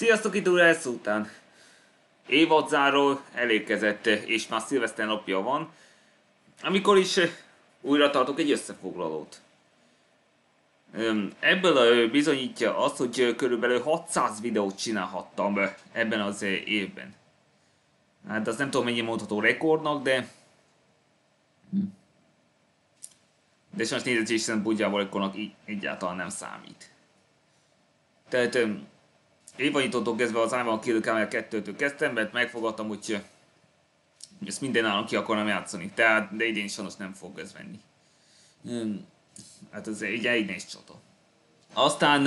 Sziasztok, itt újra ezt után. Évadzáró elérkezett, és már szilveszter napja van, amikor is újra tartok egy összefoglalót. Ebből bizonyítja azt, hogy körülbelül 600 videót csinálhattam ebben az évben. Hát azt nem tudom, mennyi mondható rekordnak, de sajnos nézetési szempontjából rekordnak egyáltalán nem számít. Tehát évanyitottok kezdve az Iron Kill Camel 2-től kezdtem, mert megfogadtam, hogy ezt minden állom ki akarnám játszani. Tehát, de idén sajnos nem fog ez venni. Hát ez egy nehéz csata. Aztán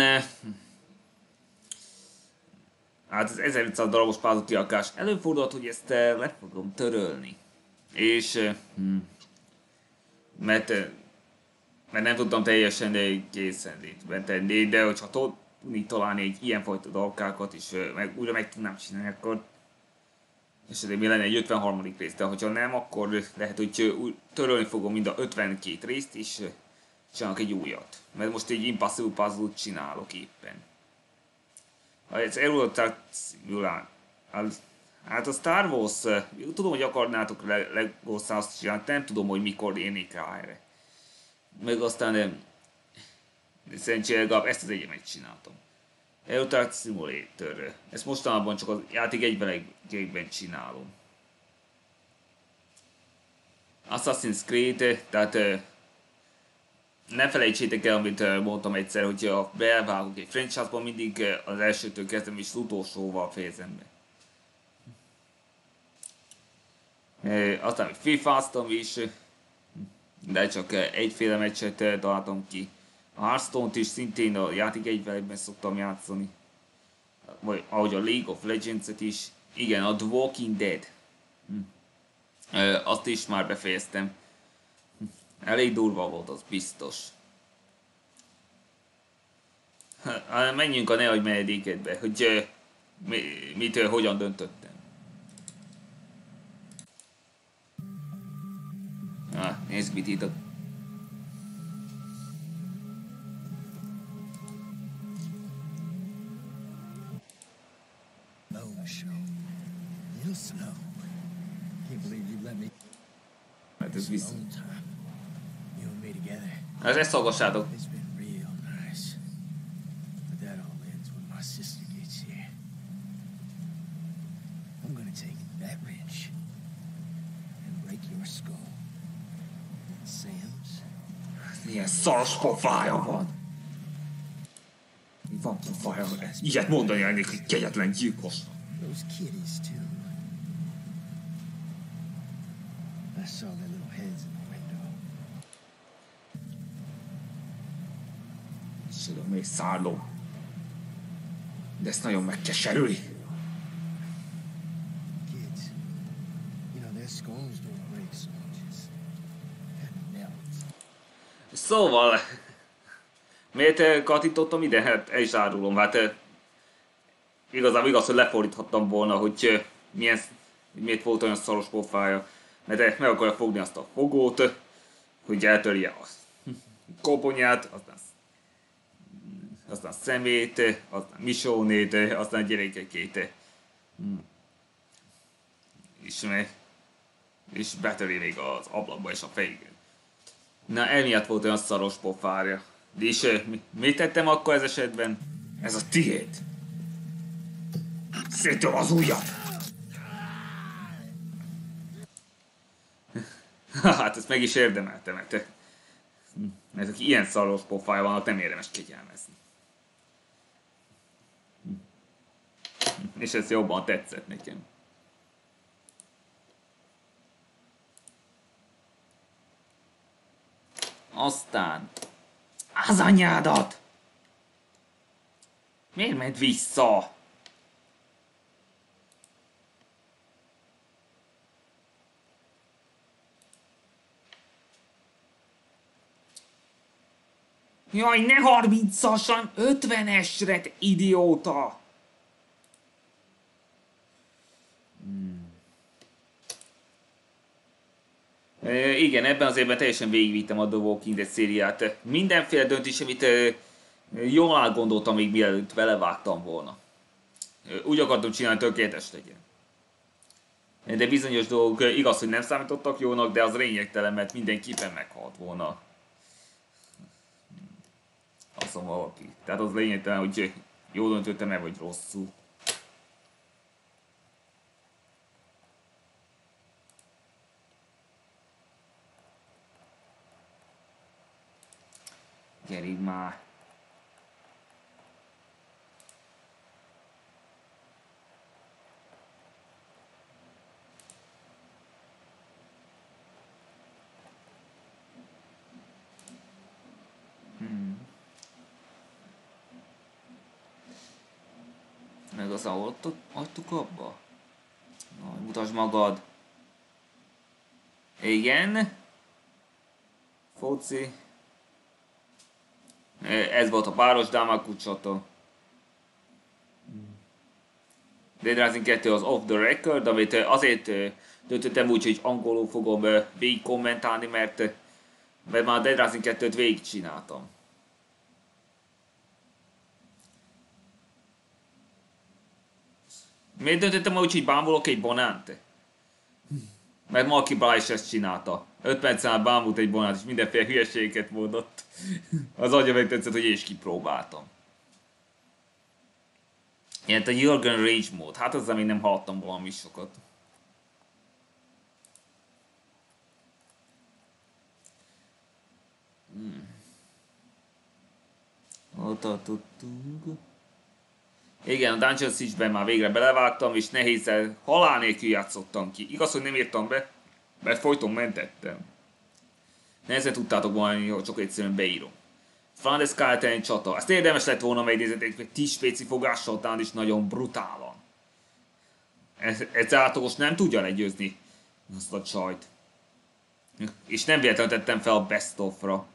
hát az 1500 darabos pályázati alkás előfordult, hogy ezt le fogom törölni. És mert nem tudtam teljesen készen tenni, de hogyha tudni találni egy ilyenfajta dalkákat, és újra meg tudnám csinálni, akkor esetleg mi lenne egy 53. rész, de hogyha nem, akkor lehet, hogy törölni fogom mind a 52 részt, és csinálok egy újat. Mert most egy Impossible Puzzle-t csinálok éppen. Ez Eurotruck Simulator. Hát a Star Wars, tudom, hogy akarnátok Lego Star Wars csinálni, nem tudom, hogy mikor érnék rá erre. Meg aztán szerencsére legalább ezt az egyemet csináltam. Eurotruck Simulator. Ezt mostanában csak a játék egyben csinálom. Assassin's Creed, tehát ne felejtsétek el, amit mondtam egyszer, hogy ha bevágok egy franchise-ban, mindig az elsőtől kezdem és az utolsóval fejezem be. Aztán FIFA-ztam is, de csak egyféle meccset találtam ki. A Hearthstone-t is szintén a játék egyben szoktam játszani. Vagy ahogy a League of Legends-et is. Igen, a The Walking Dead. Azt is már befejeztem. Elég durva volt, az biztos. Menjünk a nehogy menedékedbe, hogy hogyan döntöttem. Nézd, mit írtak. Hát ez vissza. Hát ezt hallgassátok. Milyen szaros pofája van. Mi van pofája? Ilyet mondani ennék, hogy kegyetlen gyilkos. Tudom, még szálló. De ezt nagyon megkeserüli. Szóval, miért kattintottam ide? Hát el is árulom, hát igazából igaz, hogy lefordíthattam volna, hogy miért volt olyan szaros pofája. Mert meg akarja fogni azt a fogót, hogy eltörje a koponyát, aztán szemét, aztán misónét, aztán gyerekekét. És betöri még az ablakba és a fejéig. Na, emiatt volt olyan szaros pofája. És mit tettem akkor ez esetben? Ez a tiéd. Szétöm az ujjat! Hát ezt meg is érdemeltem, mert aki ilyen szaros pofája van, nem érdemes kegyelmezni. És ez jobban tetszett nekem. Aztán... Az anyádat! Miért ment vissza? Jaj, ne 30-asan, 50-esre, te idióta! Igen, ebben az évben teljesen végigvittem a The Walking Dead szériát. Mindenféle döntés, amit jól átgondoltam még mielőtt belevágtam volna. Úgy akartam csinálni, tökéletes legyen. De bizonyos dolgok igaz, hogy nem számítottak jónak, de az lényegtelen, mert mindenképpen meghalt volna. Azt mondom valaki. Tehát az lényegtelen, hogy jól döntöttem-e vagy rosszul. Gyerünk már. Meg aztán ott hagytuk abba? Na, mutasd magad. Igen. Foci. Ez volt a páros Damaku csata. Dead Rising 2 az off the record, amit azért döntöttem úgy, hogy angolul fogom végig kommentálni, mert már a Dead Rising 2-t végig csináltam. Miért döntöttem úgy, hogy bámulok egy Bonante? Mert Marky Bryce ezt csinálta. 5 percen át bámult egy Bonant, és mindenféle hülyeségeket mondott. Az agya megtetszett, hogy én is kipróbáltam. Ilyen a Jürgen Rage mód. Hát ezzel még nem hallottam valami sokat. Ott tartottunk. Igen, a Dungeon Siege-ben már végre belevágtam, és nehézzel halál nélkül játszottam ki. Igaz, hogy nem írtam be, mert folyton mentettem. Nehezen tudtátok volna, hogy csak egyszerűen beírom. Flanders Kártelen csata. Ezt érdemes lett volna megnézni egy 10 spéci fogással, talán is nagyon brutálan. Ez átlagos nem tudja legyőzni azt a csajt. És nem véletlenül tettem fel a best of-ra.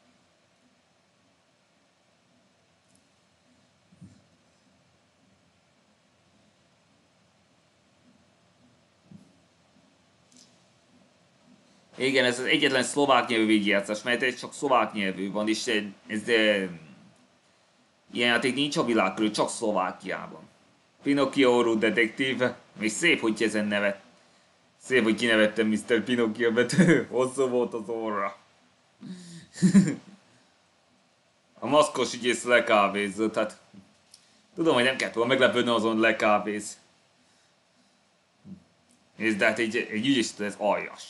Igen, ez az egyetlen szlovák nyelvű végigjátszás, mert ez csak szlovák nyelvű van, és ez ilyen játék nincs a világ körül, csak Szlovákiában. Pinocchio Orrú detektív, és szép, hogy ezen nevet. Szép, hogy kinevettem Mr. Pinocchio, mert hosszú volt az orra. A maszkos ügyész lekávézott, hát tudom, hogy nem kellett volna meglepődni azon lekávéz. Nézd, de hát egy ügyész, ez aljas.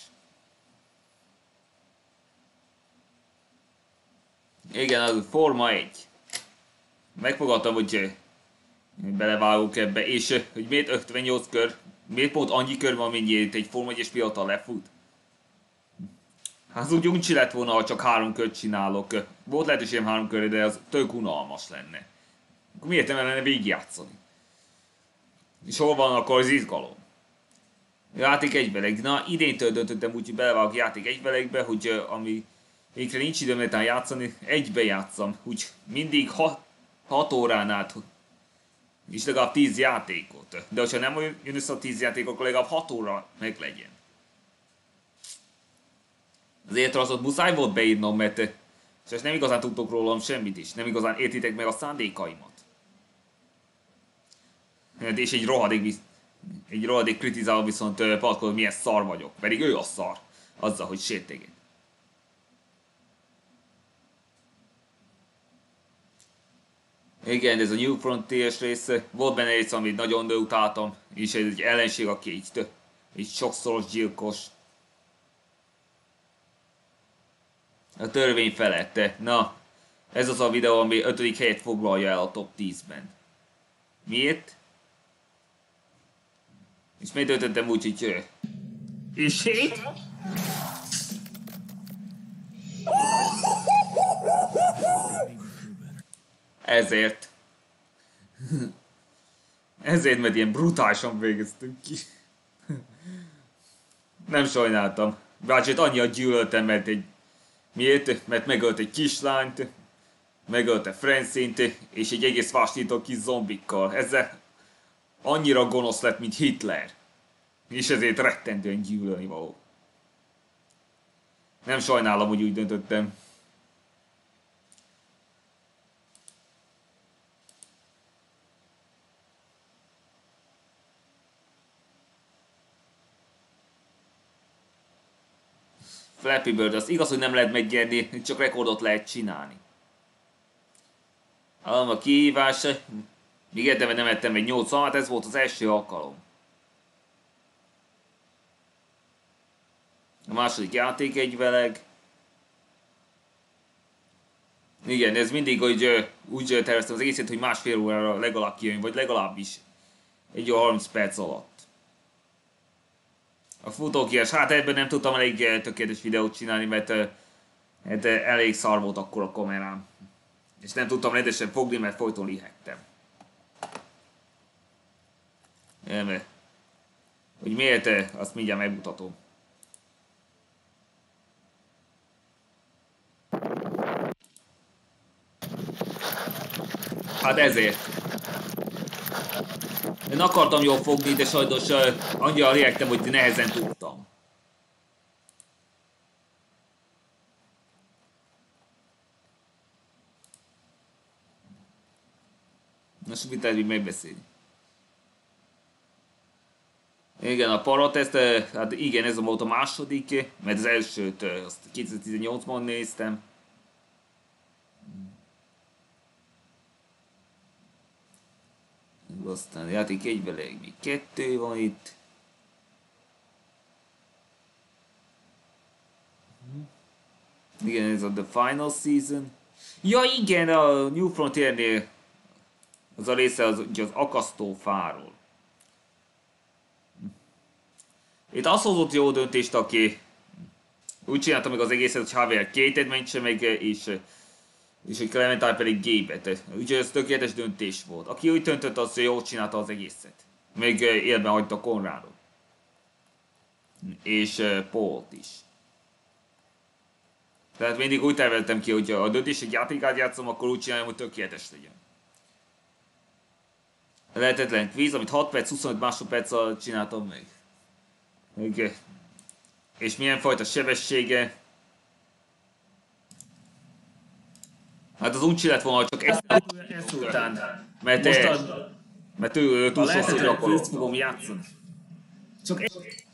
Igen, az Forma 1. Megfogadtam, hogy belevágok ebbe, és hogy miért 58 kör, miért pont annyi kör van, mennyit egy Forma 1-es pilóta lefut? Hát úgy uncsi lett volna, ha csak 3 kört csinálok. Volt lehetőségem 3 körre, de az tök unalmas lenne. Akkor miért nem lenne végigjátszani? És hol van akkor az izgalom? Játék egybeleg. Na, idéntől döntöttem úgy, hogy belevágok játék egybelegbe, hogy ami végre nincs időm letán játszani, egybe játszom. Úgy mindig 6 órán át, és legalább 10 játékot. De ha nem jön össze a 10 játék, akkor legalább 6 óra meg legyen. Azért az ott muszáj volt beírnom, mert és nem igazán tudtok rólam semmit is. Nem igazán értitek meg a szándékaimat. És egy rohadék kritizáló viszont patkolod, milyen szar vagyok. Pedig ő a szar. Azzal, hogy sérteget. Igen, ez a New Frontiers rész. Volt benne rész, amit nagyon utáltam. És ez egy ellenség, aki egy sokszoros gyilkos. A törvény felette. Na, ez az a videó, ami 5. helyet foglalja el a top 10-ben. Miért? És miért döntöttem úgy, hogy és hét? Ezért. Ezért, mert ilyen brutálisan végeztünk ki. Nem sajnáltam. Bácsát annyira gyűlöltem, mert miért? Mert megölt egy kislányt, megölte Francine-t, és egy egész vásárlító kis zombikkal. Ezzel annyira gonosz lett, mint Hitler. És ezért rettentően gyűlölni való. Nem sajnálom, hogy úgy döntöttem. Flappy Bird, az igaz, hogy nem lehet megnyerni, csak rekordot lehet csinálni. A kihívás, még érdemben nem ettem meg 8 almát, ez volt az első alkalom. A második játék egyveleg. Igen, ez mindig úgy terveztem az egészet, hogy másfél órára legalább kijön, vagy legalábbis egy 30 perc alatt. A futókíves, hát ebben nem tudtam elég tökéletes videót csinálni, mert elég szar volt akkor a kamerám. És nem tudtam rendesen fogni, mert folyton lihegtem. Hogy miért, azt mindjárt megmutatom. Hát ezért. Én akartam jól fogni, de sajnos annyira lihegtem, hogy nehezen tudtam. Most mit lehet megbeszélni? Igen, a parateszt, hát igen, ez volt a második, mert az elsőt azt 2018-ban néztem. Aztán játék egyben még 2 van itt. Igen, ez a The Final Season. Ja igen, a New Frontiernél az a része az akasztó fáról. Itt az hozott jó döntést, aki úgy csinálta meg az egészet, hogy Javier Kate-et mentse meg, és hogy Clementine pedig Gabe-et. Úgyhogy ez tökéletes döntés volt. Aki úgy döntött, az jól csinálta az egészet. Még élben hagyta Conradot. És Pault is. Tehát mindig úgy terveltem ki, hogy a döntés egy játékát játszom, akkor úgy csinálom, hogy tökéletes legyen. Lehetetlen kvíz, amit 6 perc, 25 másodperc alatt csináltam meg. És milyen fajta sebessége. Hát az uncsi lett volna, csak ezt után. Mert ő túl sokszor gyakorlott. Fogom játszani. Csak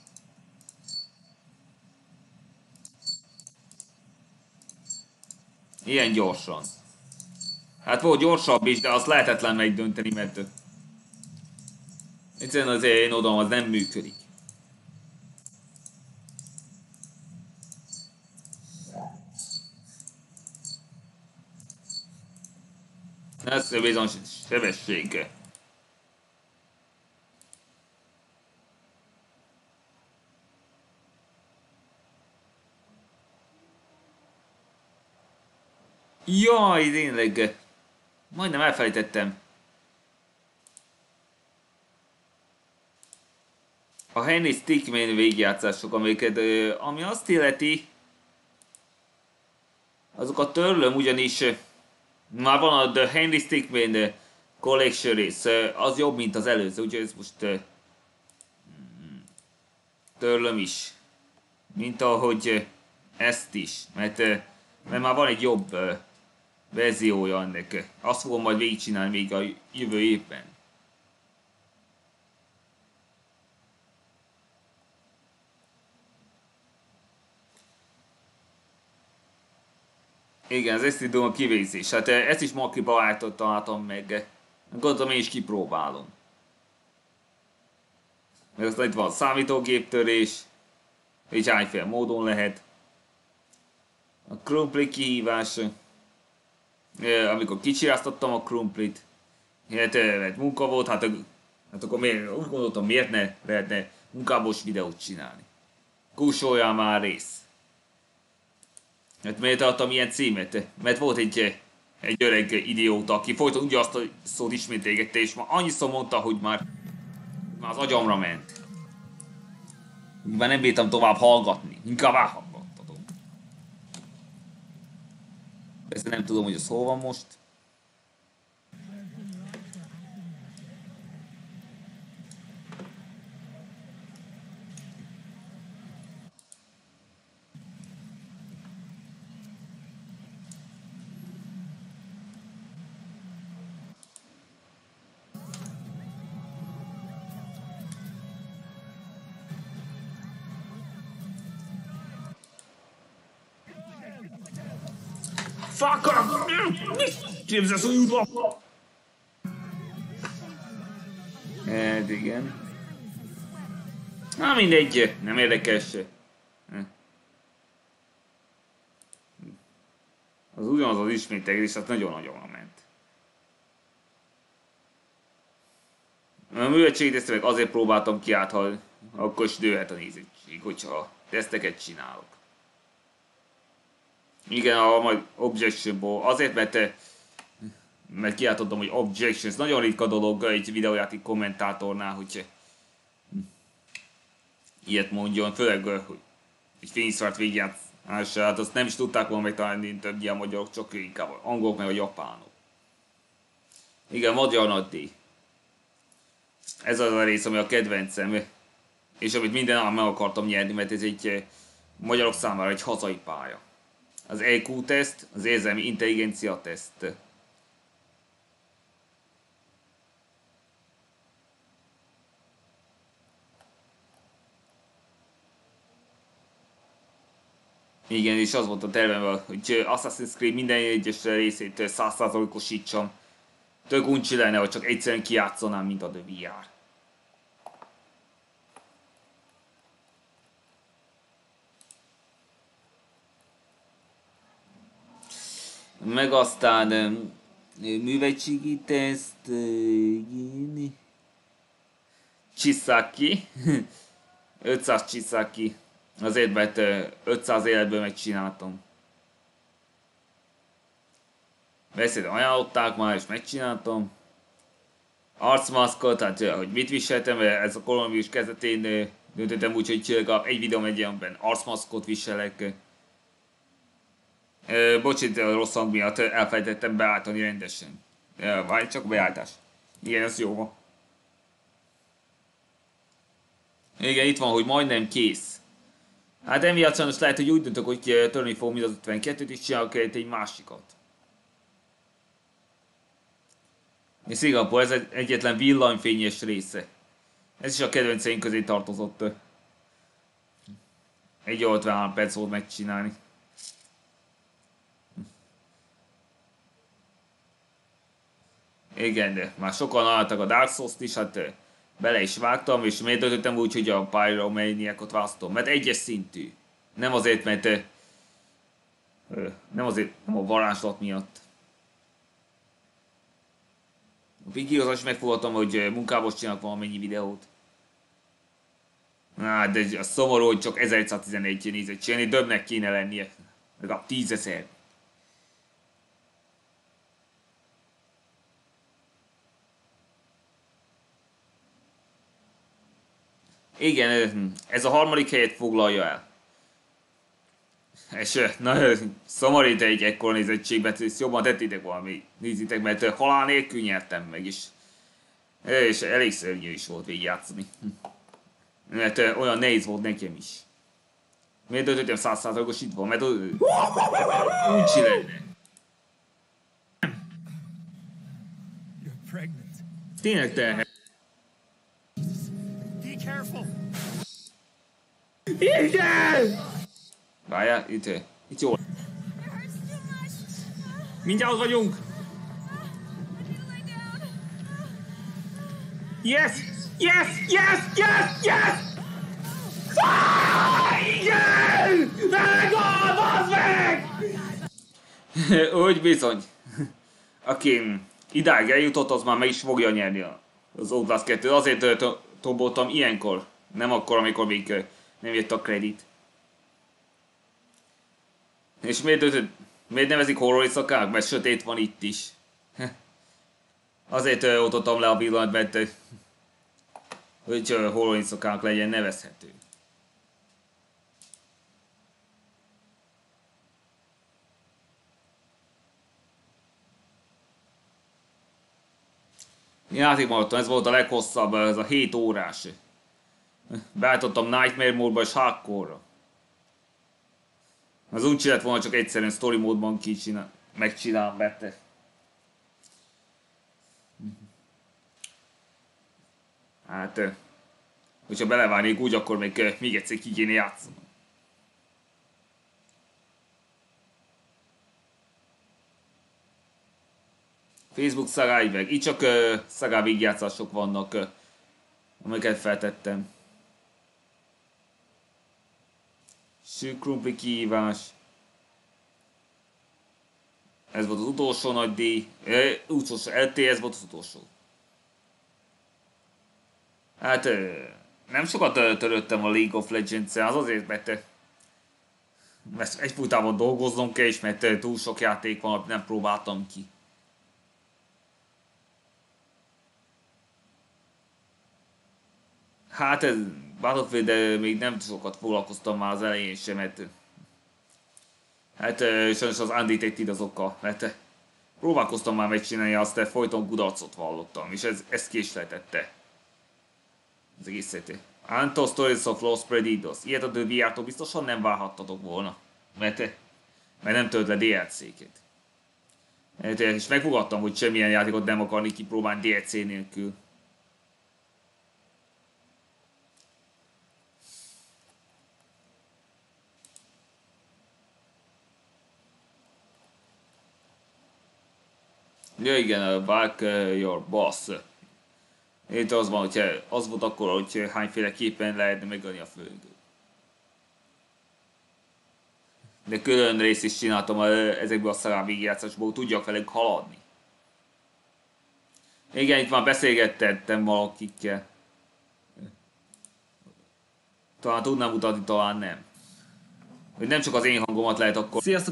ilyen gyorsan. Hát volt gyorsabb is, de azt lehetetlen megdönteni, mert egyszerűen az én odam az nem működik. Ez bizony sebesség. Jaj, tényleg. Majdnem elfelejtettem. A Henry Stickmin végigjátszások, amiket, ami azt illeti, azokat törlöm, ugyanis már van a The Henry Stickmin Collection rész, az jobb, mint az előző, úgyhogy ezt most törlöm is. Mint ahogy ezt is, mert már van egy jobb verziója ennek. Azt fogom majd végigcsinálni még a jövő évben. Igen, az ezt tudom a kivégzés. Hát ezt is ma találtam meg. Gondolom én is kipróbálom. Mert aztán itt van számítógéptörés. És hányféle módon lehet. A krumpli kihívás. Amikor kicsiráztattam a krumplit. Hát munka volt, hát akkor miért, úgy gondoltam, miért ne lehetne munkábos videót csinálni. Kúsoljál már rész. Hát miért adtam ilyen címet? Mert volt egy öreg idióta, aki folyton ugyanazt a szót ismételgette, és már annyiszor mondta, hogy már az agyamra ment. Már nem bírtam tovább hallgatni, inkább elhallgattatom. Persze nem tudom, hogy az hol van most. Fuck off! Képzelsz, hogy útba! Hát igen. Na mindegy, nem érdekes. Az ugyanaz az ismételés, az nagyon-nagyon ment. A művetséget ezt meg azért próbáltam ki át, ha akkor is nőhet a nézettség, hogyha teszteket csinálok. Igen, a majd Objectionból, azért mert kiáltottam, hogy Objections, nagyon ritka dolog egy videójáték kommentátornál, hogy ilyet mondjon, főleg, hogy egy fényszart végigjátszása, hát azt nem is tudták volna megtalálni több ilyen magyarok, csak inkább angolok meg a japánok. Igen, magyar nagy díj. Ez az a rész, ami a kedvencem, és amit minden állam meg akartam nyerni, mert ez egy magyarok számára egy hazai pálya. Az EQ teszt, az érzelmi intelligencia teszt. Igen, és az volt a tervem, hogy Assassin's Creed minden egyes részét 100%-osítsam. Tök uncsi lenne, hogy csak egyszerűen kijátszanám, mint a The VR. Meg aztán művetségi teszt, Chisaki, 500 Chisaki, azért mert 500 életből megcsináltam. Beszédet ajánlották már és megcsináltam. Arcmaszkot, tehát hogy mit viseltem, mert ez a koronavírus kezdetén döntöttem úgy, hogy legalább egy videóm egy ilyenben arcmaszkot viselek. Bocsánat, a rossz hang miatt elfelejtettem beállítani rendesen. Várj, csak a beállítás. Igen, ez jó van. Igen, itt van, hogy majdnem kész. Hát emiatt sajnos lehet, hogy úgy döntök, hogy törni fogom mind az 52-t, és csinálok egy másikat. És Szingapúr, ez egyetlen villanyfényes része. Ez is a kedvenceim közé tartozott. 1,53 perc volt megcsinálni. Igen, de már sokan álltak a Dark Souls-t is, hát bele is vágtam, és miért döntöttem úgy, hogy a Pyromaniacot választom? Mert egyes szintű. Nem azért, mert nem a varázslat miatt. A Piggyhoz is megfogadtam, hogy munkából csinálok valamennyi videót. De a szomorú, hogy csak 1111 nézett csinálni, többnek kéne lennie. Legalább 10 000. Igen, ez a harmadik helyet foglalja el. És nagyon szomorít egy ekkora nézettségben, ezt jobban tettétek valami, nézitek, mert halál nélkül nyertem meg is. És elég szörnyű is volt végigjátszani. Mert olyan nehéz volt nekem is. Miért döntöttem 100%-osítva? Mert uncsi lenne. Tényleg terhes. Igen! Várjál, itt jól. Mindjárt ott vagyunk! Yes! Yes! Yes! Yes! Yes! Igen! Megvan, bazd meg! Úgy bizony. Aki idáig eljutott, az már meg is fogja nyerni az Outlast 2. Azért tomboltam ilyenkor. Nem akkor, amikor még nem jött a kredit. És miért nevezik horror éjszakának? Mert sötét van itt is. Azért oltottam le a villanyt, mert hogy horror éjszakának legyen nevezhető. Játék maradtam, ez volt a leghosszabb, ez a 7 órás. Beállítottam Nightmare módba és Hardcore-ra. Az úgy lett volna, csak egyszerűen story módban megcsinálom bette. Hát, hogyha belevárnék úgy, akkor még egyszer ki kéne játszani. Facebook szagái meg. Itt csak szagá végigjátszások vannak, amiket feltettem. Sűk krumpli kihívás. Ez volt az utolsó nagy díj. Utolsó LT, ez volt az utolsó. Hát nem sokat törődtem a League of Legends-en, az azért, mert egyfolytában dolgoznom kell, és mert túl sok játék van, amit nem próbáltam ki. Hát ez Battlefield, még nem sokat foglalkoztam már az elején sem, mert hát sajnos az Undetected az oka, mert próbálkoztam már megcsinálni, azt de folyton kudarcot vallottam, és ez késleltette az egészet. Untold Stories of Lost Predators. Ilyet a VR-tól biztosan nem várhattatok volna, mert nem tölt le DLC-ket. És megfogadtam, hogy semmilyen játékot nem akarni kipróbálni DLC nélkül. Ja igen, back your boss. Itt az van, hogyha az volt akkor, hogy hányféleképpen lehetne megölni a főnököt. De külön részt is csináltam ezekből a szarán végigjátszásból, tudjak velük haladni. Igen, itt már beszélgettettem valakikkel. Talán tudnám mutatni, talán nem. Hogy nem csak az én hangomat lehet akkor. Sziasztok!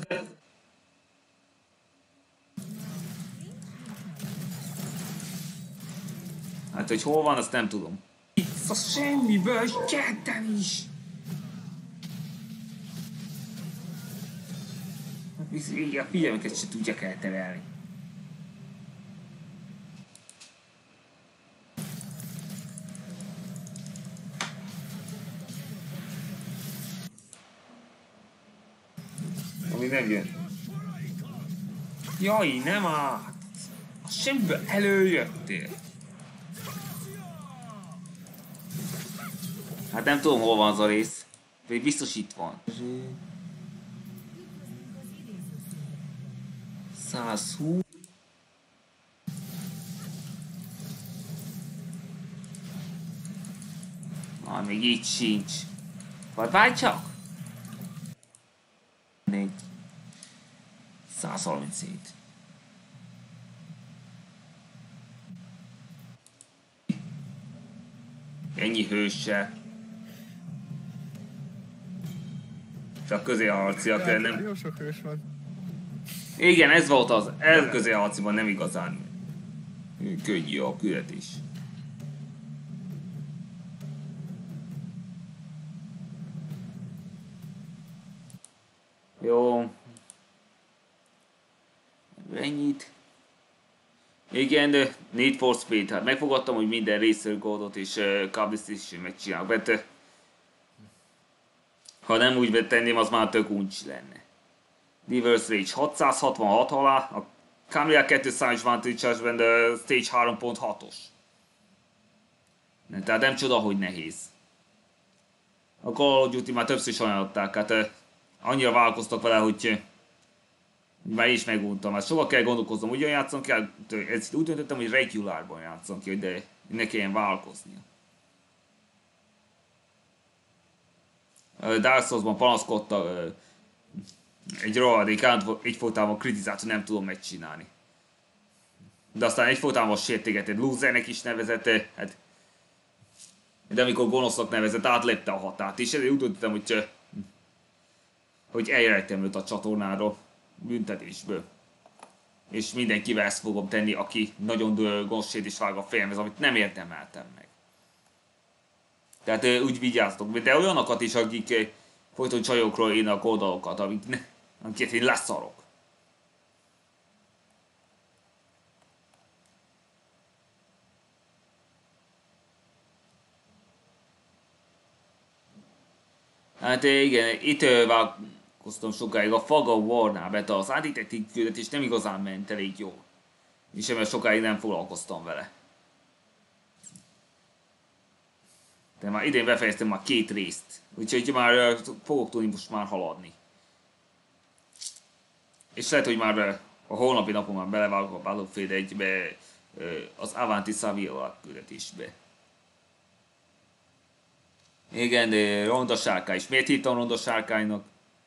Hát, hogy hol van, azt nem tudom. Itt a semmiből, kettem is! Igen, a figyelmeket se tudják elterelni. Ami nem jön. Jaj, nem át! A semmiből előjöttél! Hát nem tudom, hol van az a rész. Pedig biztos itt van. 120. Még így sincs. Vagy várj csak! 4. 137. Ennyi hőssel. Csak közélharciak nem. Jó sok hős van. Igen, ez volt az. Ez közélharciban nem igazán könnyű a küldetés. Jó. Ennyit. Igen, de Need for Speed. Hát megfogadtam, hogy minden Racer Godot és Cablis is megcsinálok. Mert ha nem úgy tenném, az már tök uncsi lenne. Diverse Rage 666 alá, a Camilla 200 Vantage-ben, de Stage 3.6-os. Tehát nem csoda, hogy nehéz. A Call of Duty már többször is ajánlották, hát annyira vállalkoztak vele, hogy már is meguntam. Hát sokkal kell gondolkoznom, ugyan játszom kell, ezt úgy döntöttem, hogy regulárban játszom ki, de ne kelljen vállalkoznia. Dark Souls-ban panaszkodta egy rohadék egyfolytában kritizált, hogy nem tudom megcsinálni. De aztán egyfolytában sértégetett, losernek is nevezette, hát, de amikor gonosznak nevezett, átlépte a határt, és ezért úgy döntöttem, hogy elrejtem őt a csatornáról, büntetésből. És mindenkivel ezt fogom tenni, aki nagyon gonosz és vág a fejemhez, amit nem érdemeltem meg. Tehát úgy vigyáztok, de olyanokat is, akik folyton csajokról írnak oldalokat, amiket én leszarok. Hát igen, itt vállalkoztam sokáig a Fog of War-nál, mert az Undetected küldetés nem igazán ment elég jól. És mert sokáig nem foglalkoztam vele. De már idén befejeztem már 2 részt, úgyhogy már fogok tudni most már haladni. És lehet, hogy már A holnapi napon már belevágok a Battlefield 1-be, az Avanti Saviola küldetésbe. Igen, de ronda sárkány. És miért hittem ronda sárkánynak?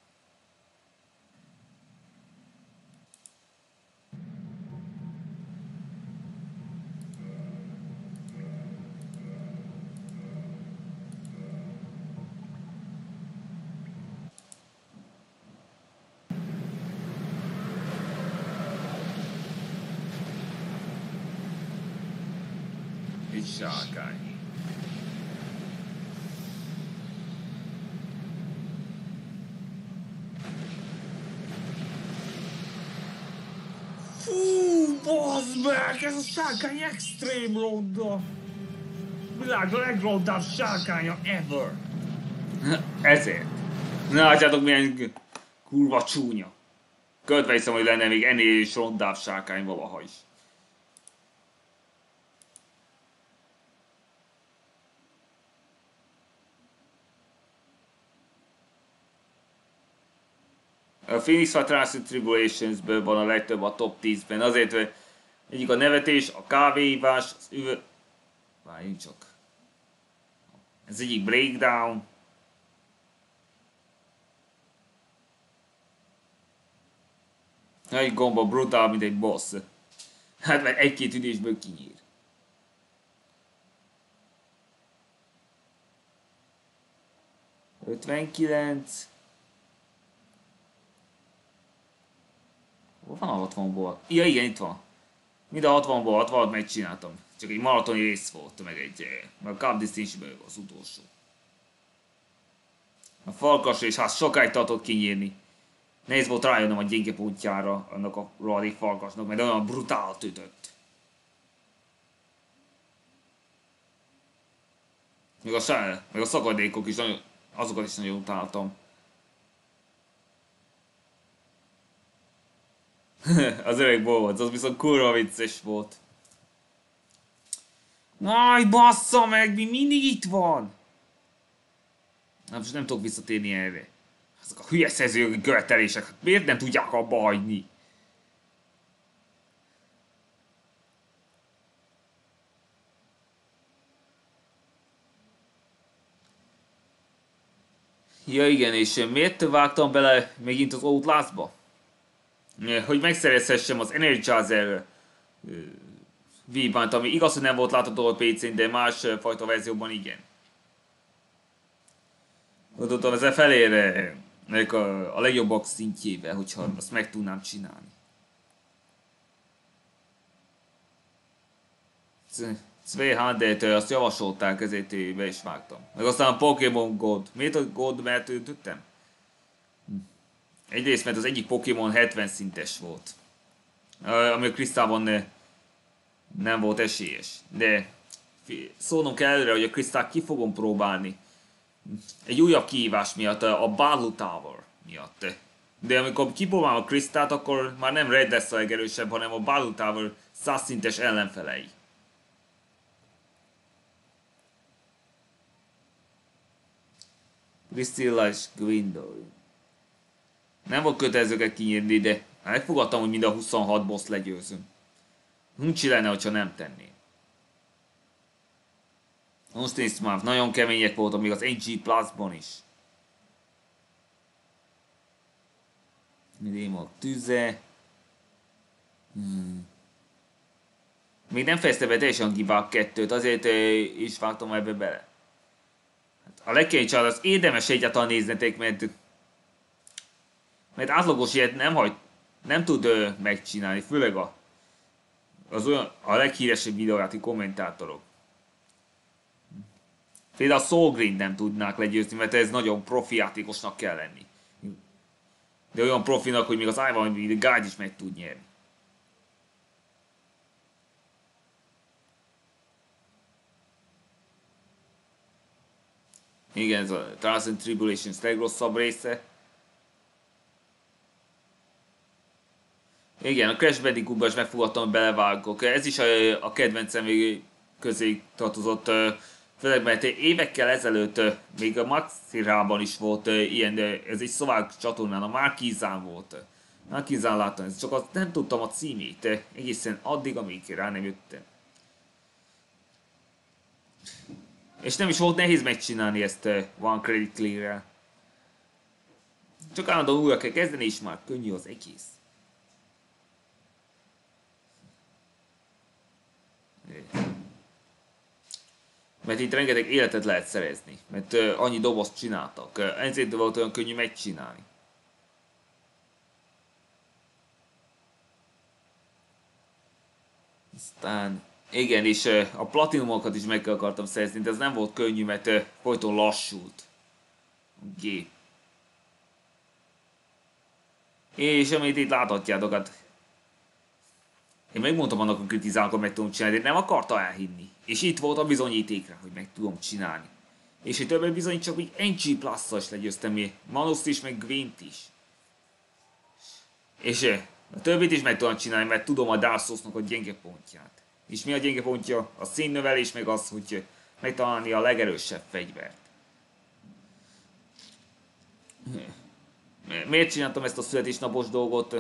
Egy sárkány. Fú, bazd meg! Ez a sárkány extrém ronda! Világ legrondább sárkánya ever! Ezért. Na, látjátok milyen kurva csúnya. Kötve hiszem, hogy lenne még ennél is rondább sárkány valaha is. A Phoenix Wright Transit Tribulations-ből van a legtöbb a top 10-ben, azért, hogy egyik a nevetés, a kávéívás, az üvö... Várjunk csak. Ez egyik breakdown. Egy gomba brutál, mint egy boss. Hát mert egy-két ütésből kinyír. $59. Hol van a 60-ból? Ja igen, itt van. Mind a 60-ból 60-at megcsináltam. Csak egy maratoni rész volt, meg a Cup Distinction az utolsó. A farkas és hát sokáig tartott kinyírni. Nehéz volt rájönnöm a gyenge pontjára annak a rohadék farkasnak, mert olyan brutál ütött. Meg a szakadékok is nagyon, azokat is nagyon utáltam. Az öreg volt, az viszont kurva vicces volt. Aj, bassza meg, mi mindig itt van! Na most nem tudok visszatérni erre. Azok a hülye szerzőjogi követelések, hát miért nem tudják abba hagyni? Ja igen, és miért vágtam bele megint az Outlastba? Hogy megszerezhessem az Energizer V-bánt, ami igaz, hogy nem volt látható a PC-n, de más fajta verzióban igen. Gondoltam, ezzel felére a legjobbak szintjével, hogyha azt meg tudnám csinálni. Cv-Hunter-től azt javasolták, ezért be is vágtam. Meg aztán a Pokémon God. Miért a God? Mert ütöttem? Egyrészt, mert az egyik Pokémon 70 szintes volt. Ami a Krisztálban nem volt esélyes. De szólnom kell előre, hogy a Krisztát ki fogom próbálni. Egy újabb kihívás miatt, a Battle Tower miatt. De amikor kipróbálom a Krisztát, akkor már nem Red lesz a legerősebb, hanem a Battle Tower 100 szintes ellenfelei. Priscilla és Gwyndor. Nem volt kötelezőket kinyírni, de megfogadtam, hogy mind a 26 boss legyőzöm. Uncsi lenne, hogyha nem tenném. Most nézd már, nagyon kemények voltak még az NG Plus-ban is. Démok tüze. Még nem fejezte be teljesen Give 2-t, azért is vágtam ebbe bele. Hát a legkényesebb az érdemes egyáltalán néznetek, mert átlagos ilyet nem tud megcsinálni, főleg a leghíresebb videójáték kommentátorok. Például a Soul Green nem tudnák legyőzni, mert ez nagyon profi játékosnak kell lenni. De olyan profinak, hogy még az Ivan Guide is meg tud nyerni. Igen, ez a Trials and Tribulations legrosszabb része. Igen, a Crash Bandicootban is megfogadtam, hogy belevágok. Ez is a kedvencem közé tartozott. Főleg, mert évekkel ezelőtt még a Maxirában is volt ilyen, de ez egy szlovák csatornán, a Markizán volt. Hát kizán láttam ezt, csak azt nem tudtam a címét, egészen addig, amíg rá nem jöttem. És nem is volt nehéz megcsinálni ezt One Credit Clear-rel. Csak állandóan újra kell kezdeni, és már könnyű az egész. Mert itt rengeteg életet lehet szerezni, mert annyi dobozt csináltak. Ezért volt olyan könnyű megcsinálni. Aztán... Igen, és a platinumokat is meg akartam szerezni, de ez nem volt könnyű, mert folyton lassult a gép. És amit itt láthatjátok, hát én megmondtam annak a kritizálók, hogy meg tudom csinálni, de nem akarta elhinni. És itt volt a bizonyítékra, hogy meg tudom csinálni. És hogy többet bizonyítsak, hogy NG Plus-szal is legyőztem mi, Manuszt is, meg Gwent is. És a többit is meg tudom csinálni, mert tudom a Dark Souls-nak a gyenge pontját. És mi a gyenge pontja? A színnövelés, meg az, hogy megtalálni a legerősebb fegyvert. Miért csináltam ezt a születésnapos dolgot?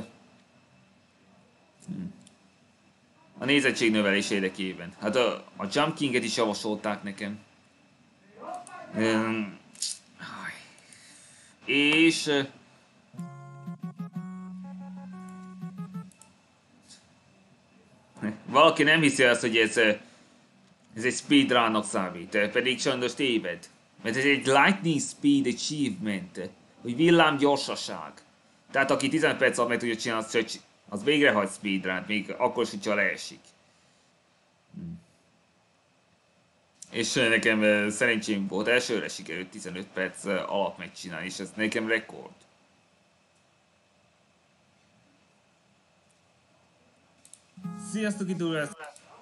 A nézettségnövelés érdekében. Hát a Jump King-et is javasolták nekem. És... Valaki nem hiszi azt, hogy ez egy speedrunnak számít, pedig sajnos téved. Mert ez egy Lightning Speed Achievement, hogy villám gyorsaság. Tehát aki 15 perc alatt meg tudja csinálni, az végrehajt speedrun, még akkor is, hogyha leesik. És nekem szerencsém volt, elsőre sikerült 15 perc alatt megcsinálni, és ez nekem rekord. Sziasztok, idő lesz!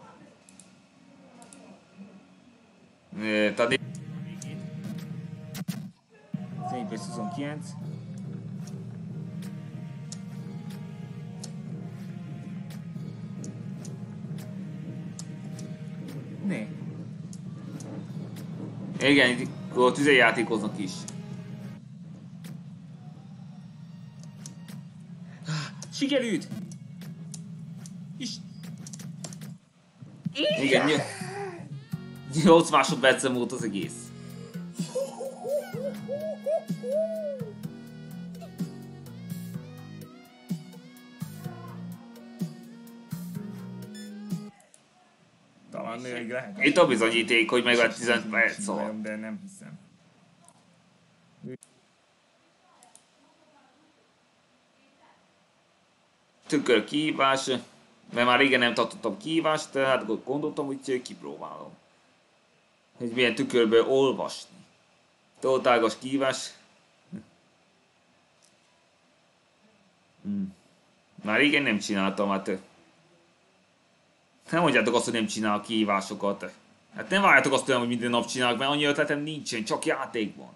Tehát... 429. Ne. Igen, ott tüzeljátékoznak is. Sikerült! Igen, 8 másodpercen volt az egész. Talán még lehet. Itt a bizonyíték, hogy megvett 15 perc alatt. De nem hiszem. Tükör kihívás, mert már régen nem tartottam kihívást, tehát gondoltam, hogy kipróbálom. Hogy milyen tükörből olvasni. Toltágos kihívás. Már régen nem csináltam, hát... Nem mondjátok azt, hogy nem csinálok kihívásokat. Hát nem várjátok azt olyan, hogy minden nap csinálok, mert annyi ötletem nincsen, csak játékban.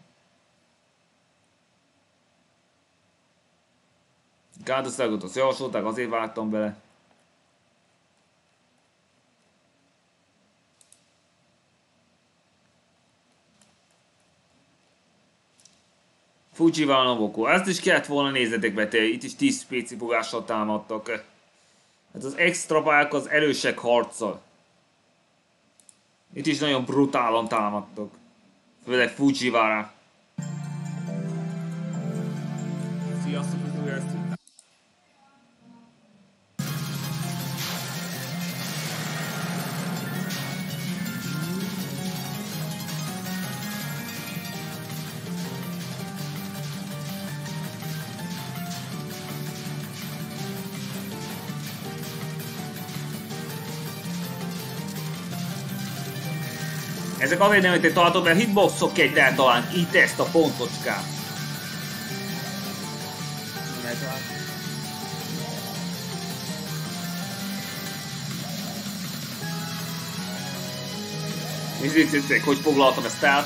Gárdországot azt javasolták, azért vártam bele. Fujiwara no Boku. Ezt is kellett volna nézzetek be, itt is 10 PC fogással támadtak. Hát az extra pályák az erősek harccal. Itt is nagyon brutálan támadtak. Főleg Fujiwara. Sziasztok, az új ezt. Ezek azért nem jöttek találtok, mert hitboxok kell eltalálni itt ezt a pontocskát. Nézzétek, hogy foglaltam ezt el.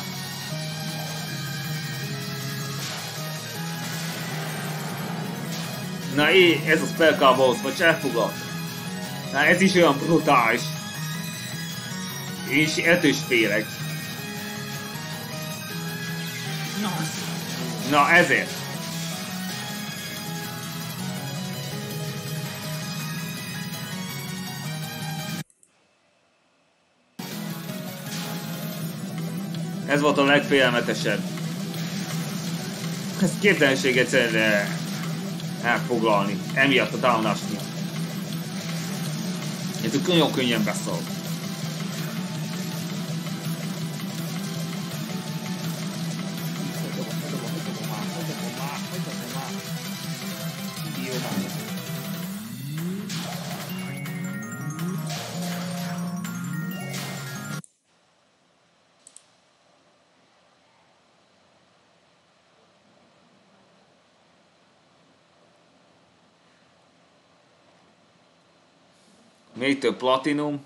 Na ez a spellcard vagy elfoglaltam. Na ez is olyan brutális. És ettől is félek. Na ezért. Ez volt a legfélelmetesebb. Ez képtelenség egyszerűen elfoglalni. Emiatt a támadás miatt. Ez nagyon könnyen beszól. Még több platinum.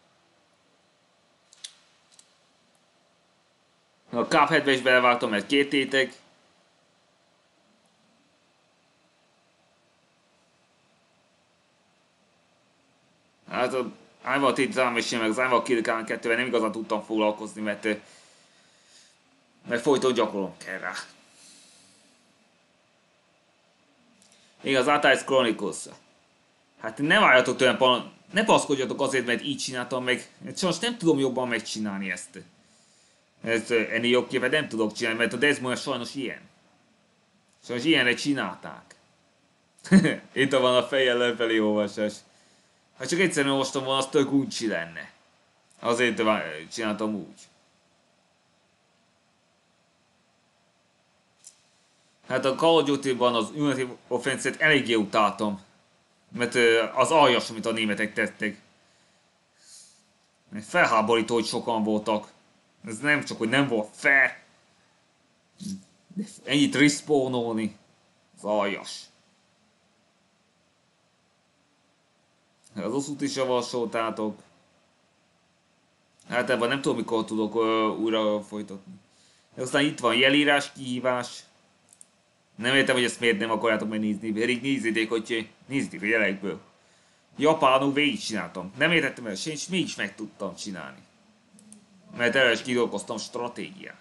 A Cupheadbe is belevágtam, mert 2 téteg. Hát a Ival Titan is meg az Ival Kill 2-vel nem igazán tudtam foglalkozni, mert folyton gyakorolom kell rá. Még az Atais Chronicles. Hát ne várjatok tőlem, ne paszkodjatok azért, mert így csináltam meg. Sajnos nem tudom jobban megcsinálni ezt. Ennél jobb képet nem tudok csinálni, mert a Desmond sajnos ilyen. Sajnos ilyenre csinálták. Itt van a fejjel lefelé olvasás. Ha csak egyszerűen olvastam volna, az tök uncsi lenne. Azért csináltam úgy. Hát a Call of Duty-ban az Unity Offense-et eléggé utáltam. Mert az aljas, amit a németek tettek. Felháborító, hogy sokan voltak. Ez nem csak, hogy nem volt fair. De ennyit respawnolni. Az aljas. Az oszút is javasoltátok. Hát ebben nem tudom, mikor tudok újra folytatni. De aztán itt van jelírás, kihívás. Nem értem, hogy ezt miért nem akarjátok megnézni, pedig nézzétek, hogy a jelekből. Japánul végig csináltam. Nem értettem el, és mégis meg tudtam csinálni. Mert erre is kidolgoztam stratégiát.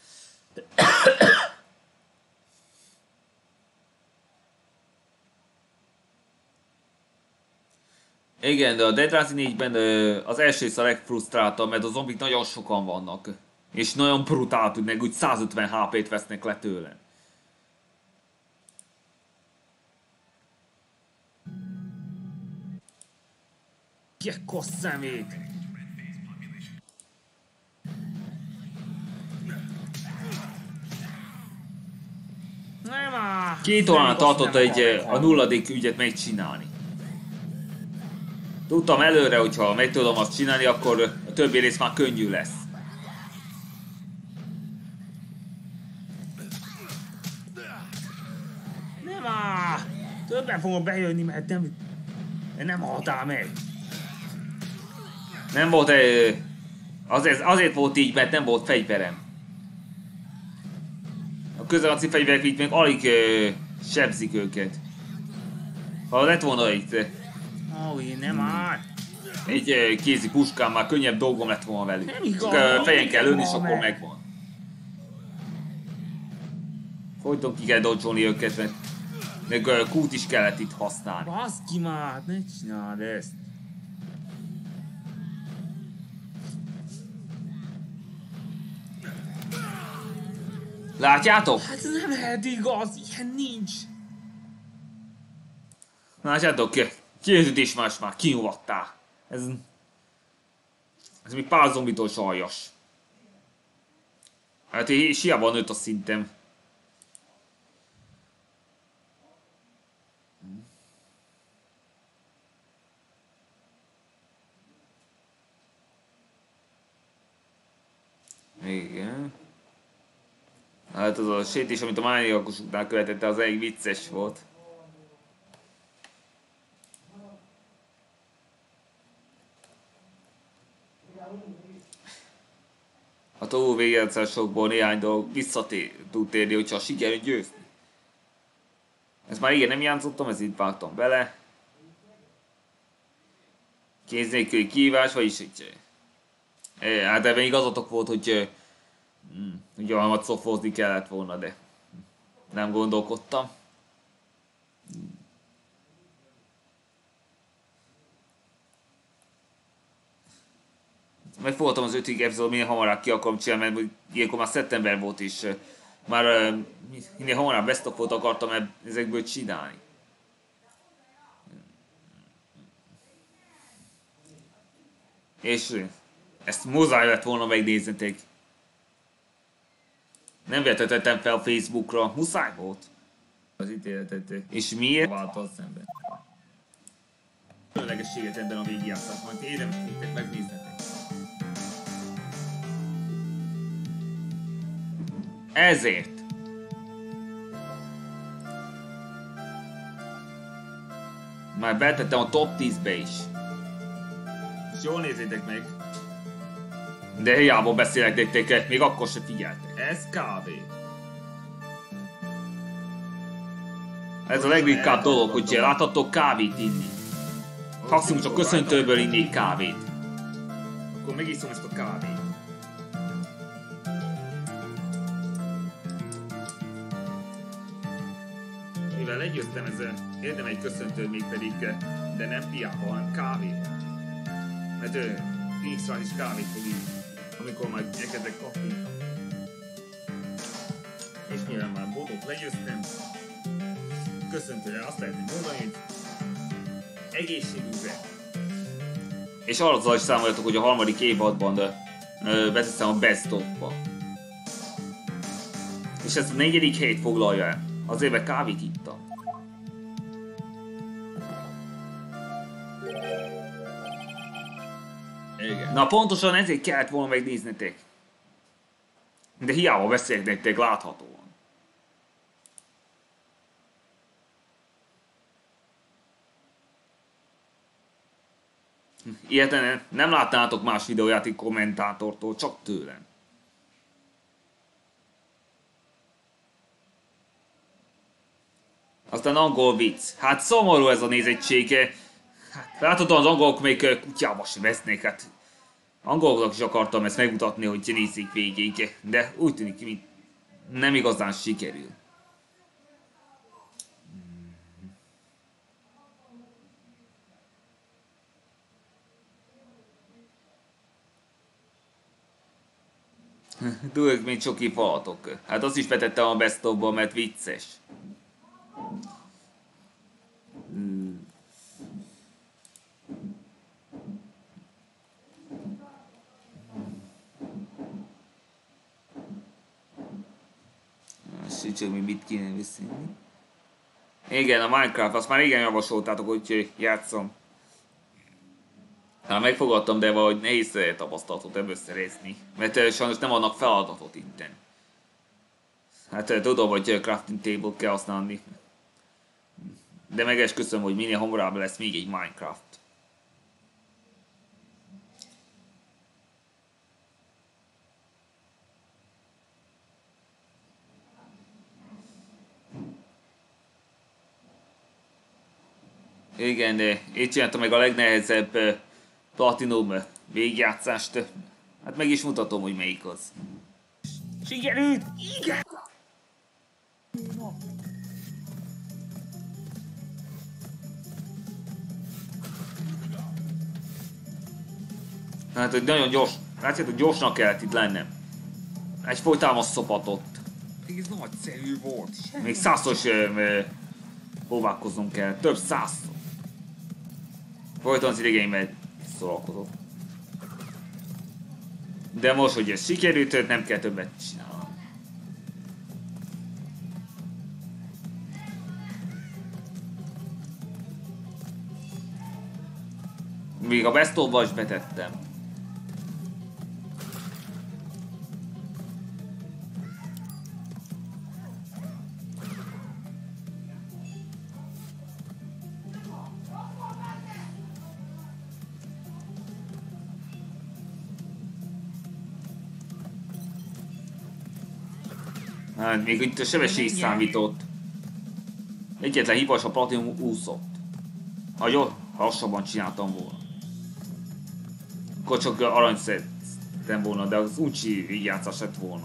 Igen, de a Dead Rising 4-ben az első rész a legfrusztráltabb, mert a zombik nagyon sokan vannak. És nagyon brutál tudnak, úgy 150 HP-t vesznek le tőlem. Gyekos szemét! Két órán tartott a nulladik ügyet megcsinálni. Tudtam előre, hogyha meg tudom azt csinálni, akkor a többi rész már könnyű lesz. Nem áll! Többen fogom bejönni, mert nem haltál meg. Nem volt... azért volt így, mert nem volt fegyverem. A közelharci fegyverek így még alig sebzik őket. Ha lett volna itt... Ó, nem áll! Egy kézi puskám, már könnyebb dolgom lett volna velük. Nem igaz, csak fejen kell lőni, és akkor megvan. Folyton ki kell dodge-olni őket, mert meg kút is kellett itt használni. Baszki már, ne csináld ezt! Látjátok? Hát ez nem lehet igaz, ilyen nincs! Látjátok? Kérdés más már, kinyugodtál. Ez még pár zombitól aljas. Hát és hiába nőtt a szintem. Igen. Hát az a sétés, amit a mániakosoknál követette, az elég vicces volt. A túl végjátszásokból néhány dolog tud térni, hogyha sikerül győzni. Ezt már igen nem játszottam, ez itt vágtam bele. Kéz nélküli kihívás, vagyis így... Hát ebben igazatok volt, hogy valamat szofozni kellett volna, de nem gondolkodtam. megfogadtam az 5. epizódot, minél hamarabb ki akarom csinálni, mert ilyenkor már szeptember volt, és már minél hamarabb best of-ot akartam ezekből csinálni. És ezt muszáj lett volna megnéznetek. Nem vetetettem fel a Facebookra, muszáj volt. Az ítéletet És miért? változz szemben. Különlegességet ebben a végigjátszás, majd érdemes tényleg megnéznetek. Ezért. Már betettem a top 10-be is. És jól nézzétek meg. De hiába beszélek nektek, még akkor se figyeltek. Ez kávé. Ez a legritkább dolog, hogy láthatok kávét inni. Maximum csak köszöntőből innék kávét. Akkor megiszom ezt a kávét. Mivel legyőztem ezzel, érdem egy köszöntő még pedig, de nem piába, hanem kávét. Mert Phoenix Wright is kávét fog inni, amikor majd elkezdek kapni. És mivel már botot legyőztem, köszöntőre azt lehet mondani, hogy egészségünkre. És azzal is számoljatok, hogy a harmadik évadban beteszem a Best of-ba. És ezt a 4. helyt foglalja el. Azért, mert kávét ittam. Igen. Na pontosan ezért kellett volna megnéznetek. De hiába beszélek nektek láthatóan. Ilyet nem látnátok más videójáték kommentátortól, csak tőlem. Aztán angol vicc. Hát szomorú ez a nézettsége. Hát, láthatóan az angolok még kutyába sem vesznek, hát angoloknak is akartam ezt megmutatni, hogy nézzék végig, de úgy tűnik, mint nem igazán sikerül. Tudok, mint csoki falatok. Hát azt is betettem a Best of-ba, mert vicces. Csak mi mit kéne beszélni. Igen, a Minecraft, azt már igen javasoltátok, hogy játszom. Hát megfogadtam, de valahogy nehéz tapasztalatot ebből szerezni. Mert sajnos nem adnak feladatot itten. Hát tudom, hogy crafting table kell használni. De megesküszöm, hogy minél hamarabb lesz még egy Minecraft. Igen, de én csináltam meg a legnehezebb Platinum végigjátszást. Hát meg is mutatom, hogy melyik az. Sikerült! Igen! Hát, hogy nagyon gyors. Látjátok, gyorsnak kellett itt lennem. Egy folytálmas szopatott. Ez nagyszerű volt. Még 100-szor próbálkoznom kell. Több 100-szor. Folyton az idegeimmel szórakozott. De most, hogy ez sikerült, nem kell többet csinálni. Még a Best of-ba is betettem. Hát még itt a sebesség is számított. Egyetlen hiba, és a Platinum úszott. Ha lassabban csináltam volna. Akkor csak arany szedtem volna, de az úgy játszás lett volna.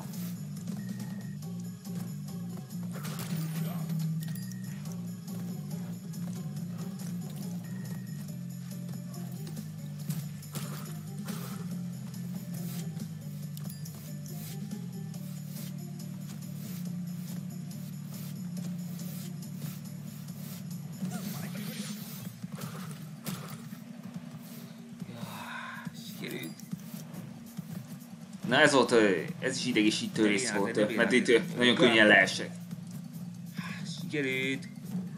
Na ez volt, ez is idegesítő rész volt, mert itt nagyon könnyen leesek. Sikerült.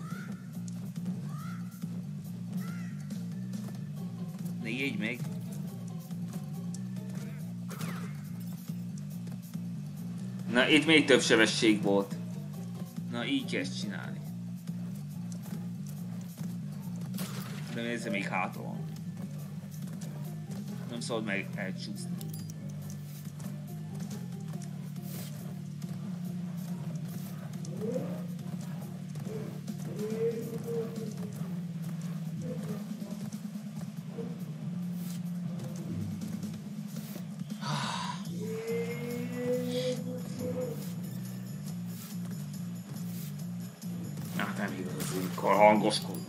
Ne jegy meg. Na itt még több sebesség volt. Na így kezd csinálni. De nézze, még hátra van. Nem szabad meg elcsúszni. Na nem igaz, amikor hangoskodom.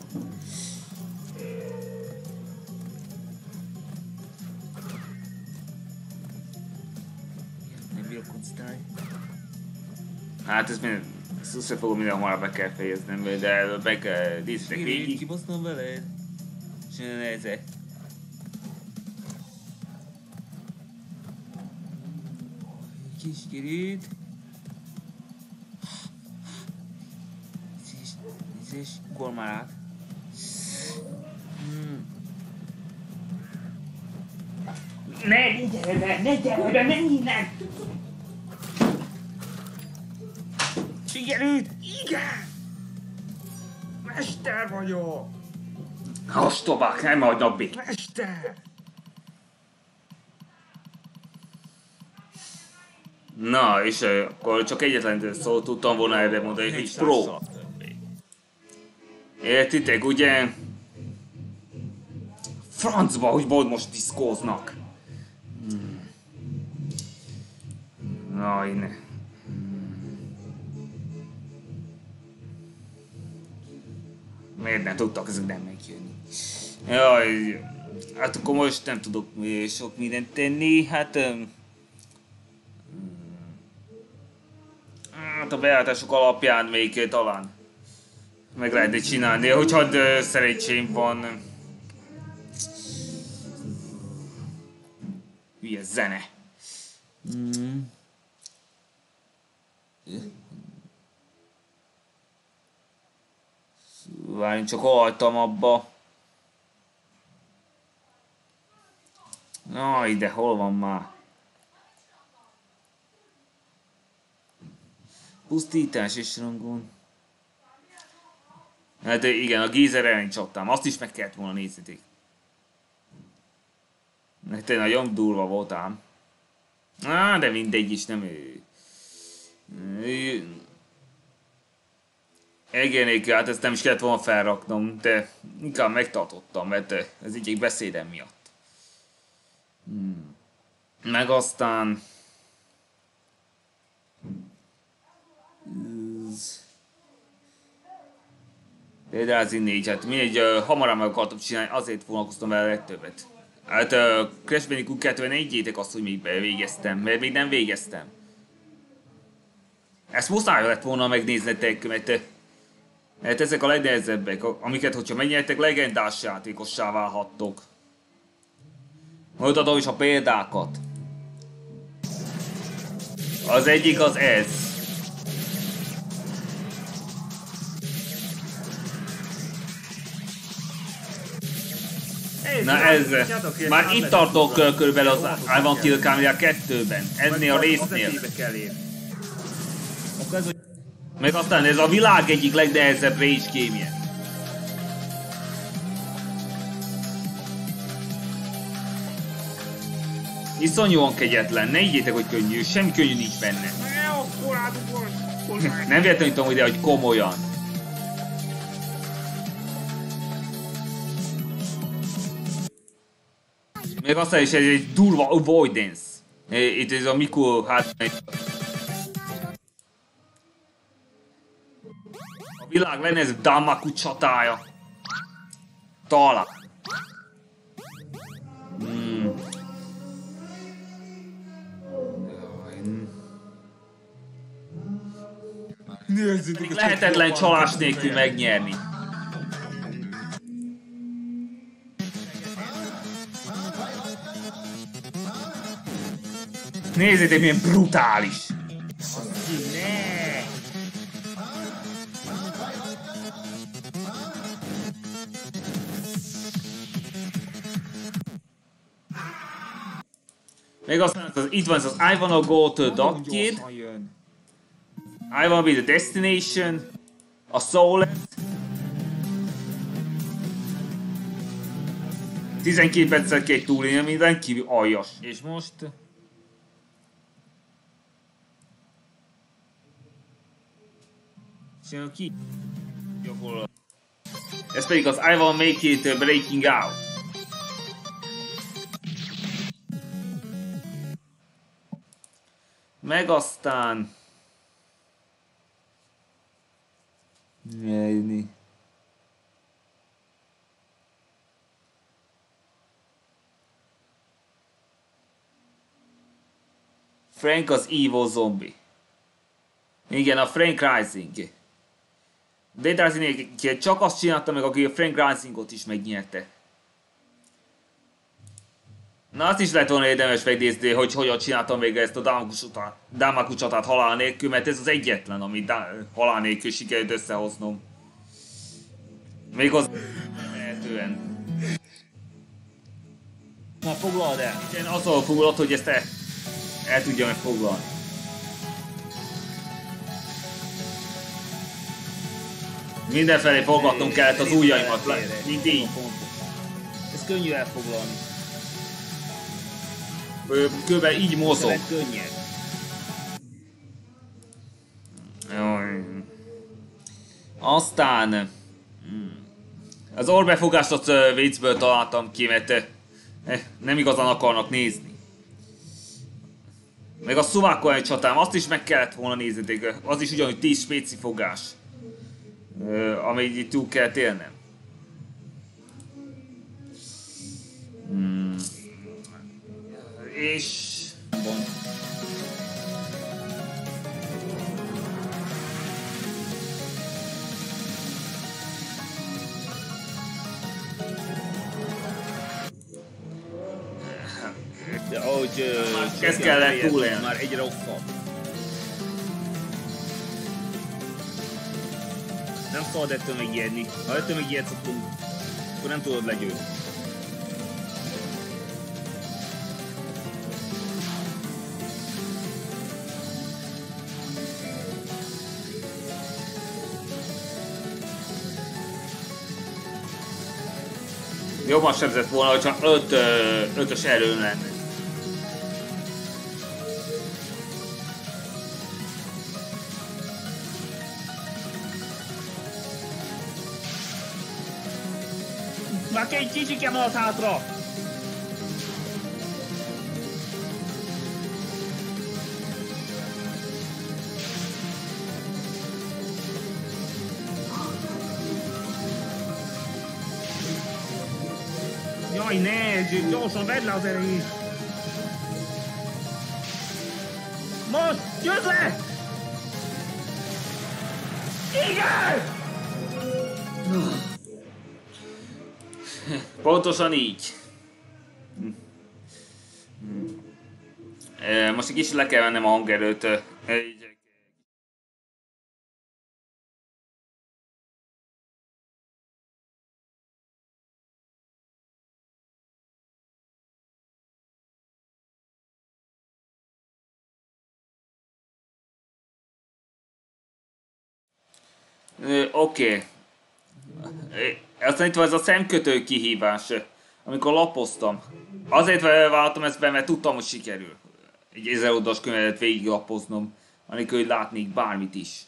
Nem bírok koncentrálni. Hát ez minden, ezt össze fogom minden hamarabb be kell fejeznem, de meg nézzétek végig. Kibasznom veled. És ne nézze. Sikerült. Nézzés, ugor már át. Ne gyere be, menj innen! Sikerült! Igen! Mester vagyok! Ostobák, nem hagynak békén. Mester! Na, és akkor csak egyetlen szót tudtam volna erre mondani, hogy pro. Értitek, ugye? Francba, hogy most diszkóznak. Na, innen. Miért nem tudtak ezek nem megjönni? Jaj, hát akkor most nem tudok sok mindent tenni, hát... Hát a beállítások alapján még talán meg lehet csinálni, hogyha szerencsém van. Hülye zene. Várjunk, csak hol hagytam abba. Na ide, hol van már? Pusztítás és rangón. Hát igen, a gízer ellen csaptam. Azt is meg kellett volna néznitek. Mert te nagyon durva voltám. De mindegy is, nem... Igen, hát ezt nem is kellett volna felraknom, de inkább megtartottam, mert ez egyik beszédem miatt. Meg aztán... Például az így, hát mindegy, hamarabb meg akartam csinálni, azért foglalkoztam vele legtöbbet. Hát Crash Bandicoot 2-ben egyétek azt, hogy még végeztem, mert még nem végeztem. Ezt muszáj lett volna megnéznetek, mert ezek a legnehezebbek, amiket, hogyha megnyertek, legendás játékossá válhattok. Mutatom is a példákat. Az egyik az ez. Na ez, már itt tartok körülbelül az Ivan Kill Camilla 2-ben, ennél a résznél. Meg aztán ez a világ egyik legnehezebb rage game-je. Iszonyúan kegyetlen, ne higgyétek, hogy könnyű, semmi könnyű nincs benne. Nem véletlenül tudom ide, hogy komolyan. Még aztán is ez egy durva avoidance. Itt ez a Miku, hát... A világ legnehezebb Danmaku csatája. Talán. Lehetetlen csalás nélkül megnyerni. Nézzétek, milyen brutális! Ne! Még aztán itt van az I wanna go to Dot Kid, I wanna be the destination, a Soul. 12 percet kell túlélni, minden kívül aljas. És most... Csinálom ki? Ez pedig az I wanna make it breaking out. Meg aztán... Jajni. Frank az Evil Zombie. Igen, a Frank Rising. Dead Rising csak azt csinálta meg, aki a Frank Risingot is megnyerte. Na azt is lehet volna érdemes megnézni, hogy hogyan csináltam még ezt a Damaku csatát halál nélkül, mert ez az egyetlen, amit halál nélkül sikerült összehoznom. Még az lehetően. Na foglald el! Én azzal foglalod, hogy ezt el tudjam foglalni. Mindenfelé foglatnom kellett az ujjaimat, mint így. Ez könnyű elfoglalni. Körülbelül így mozog. Könnyed. Aztán... Az orbefogást azt viccből találtam ki, mert nem igazán akarnak nézni. Meg a Szuvákolai csatám, azt is meg kellett volna nézni, az is ugyanúgy 10 spéci fogás. Amíg itt túl kellett élnem. És... De ahogy... ezt kellett túlélni. Már egyre rosszabb. Nem szabad ettől megijedni. Ha ettől megijedsz, akkor nem tudod legyőzni. Jobban sebzett volna, hogyha 5-ös erőn lenne. Már egy kicsiken maradt hátra! Jaj, ne! Gyorsan vedd le az erejét! Most! Győzd le! Igen! Pontosan így. Most egy kicsit le kell vennem a hangerőt. Oké. Aztán itt van ez a szemkötő kihívás, amikor lapoztam. Azért vállaltam ezt be, mert tudtam, hogy sikerül. Egy 1000 oldalas könyvet végiglapoznom, anélkül, hogy látnék bármit is.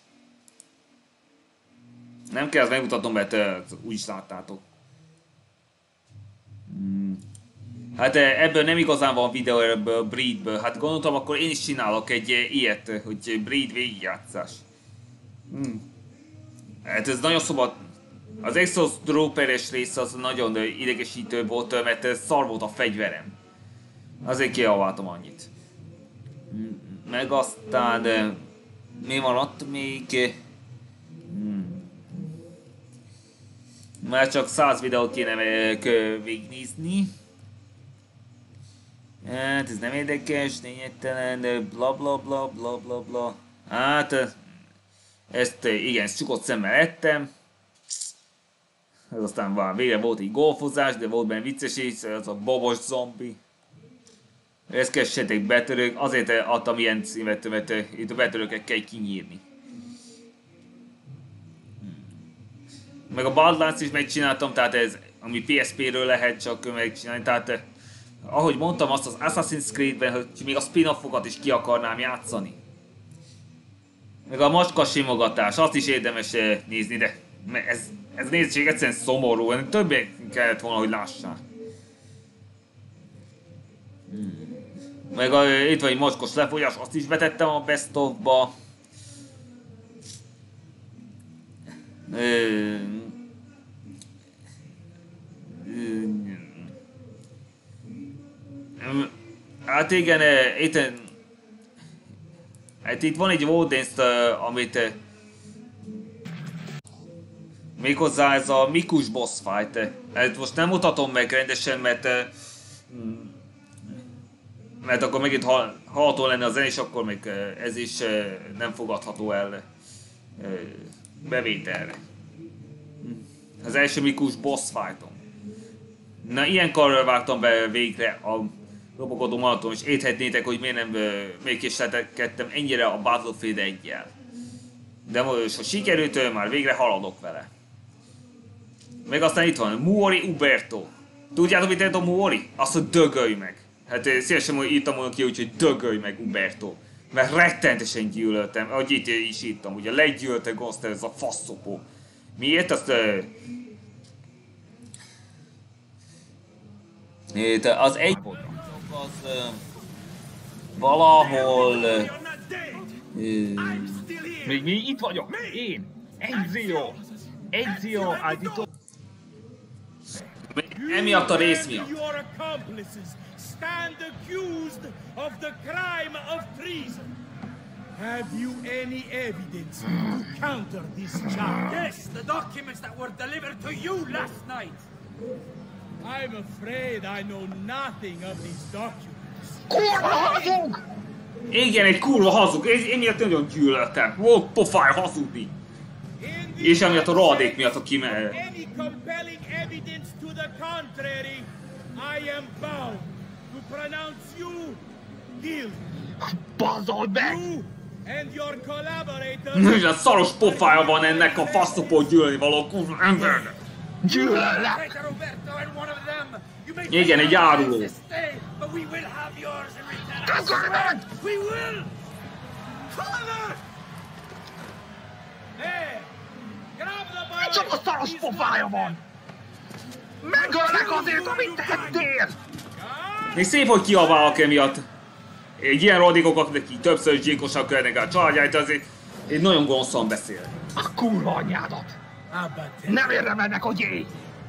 Nem kell ezt megmutatnom, mert úgyis láttátok. Hát ebből nem igazán van videó, ebből a Breedből. Hát gondoltam, akkor én is csinálok egy ilyet, hogy Breed végigjátszás. Hát ez nagyon szabad. Az Exos Trooper-es része az nagyon idegesítő volt, mert szar volt a fegyverem. Azért kiaváltam annyit. Meg aztán... mi maradt még? Már csak 100 videót kéne végignézni. Hát ez nem érdekes, lényegtelen, de bla bla bla bla bla bla. Hát ezt igen, csukott szemmel ettem. Ez aztán végre volt egy golfozás, de volt benne vicces is, az a babos zombi. Ezt kessetek betörők, azért adtam ilyen címet, mert itt a betörőket kell kinyírni. Meg a Badlands is megcsináltam, tehát ez, ami PSP-ről lehet csak megcsinálni, tehát ahogy mondtam azt az Assassin's Creed-ben, hogy még a spin-offokat is ki akarnám játszani. Meg a macska simogatás, azt is érdemes nézni, de ez nézdség egyszerűen szomorú, többek kellett volna, hogy lássák. Meg itt van egy mocskos lefolyás, azt is betettem a Best of-ba. Hát igen, itt van egy Woden's, amit méghozzá ez a Mikus boss fight. Hát most nem mutatom meg rendesen, mert akkor megint hallható lenne a zen, és akkor még ez is nem fogadható el bevételre. Az első Mikus boss fightom. Na, ilyenkor vágtam be végre a robogodó maraton, és érthetnétek, hogy miért nem késlelkedtem ennyire a Battlefield 1-jel. De most, ha sikerült, már végre haladok vele. Meg aztán itt van Muori Uberto. Tudjátok, mit jelent a Muori? Azt, hogy dögölj meg. Hát szívesen írtam volna ki, hogy dögölj meg Uberto. Mert rettentesen gyűlöltem, ahogy itt is írtam, ugye leggyűlölte Ghoster, ez a faszopó. Miért? Azt... az egy... az... valahol... Még mi itt vagyok? Én! Ezio Auditore! Emiatt a rész miatt. Stand accused of the crime of treason. Have you any evidence to counter this charge? Yes, the documents that were delivered to you last night. I'm afraid I know nothing of these documents. Kurva hazug! Igen, egy kurva hazug, én miatt nagyon gyűlöltem. Volt pofáj hazudni. És emiatt a rohadék miatt, aki Any compelling evidence to the contrary, I am bound to pronounce you guilty. Bazd meg! You and your collaborators... Milyen szaros pofája van ennek a faszopó gyűlölni való kurva embernek. Gyűlöllek! Igen, egy áruló. Közölj meg! We will! Father! Hey! Grab the boy! Micsoda szaros pofája van! Megöllek azért, amit tettél! Még szép, hogy kiabálok emiatt. Egy ilyen rodikokat, neki többször is gyilkosak körnek a családját, azért én nagyon gonoszan beszél. A kurva anyádat! Nem érdemelnek, hogy élj!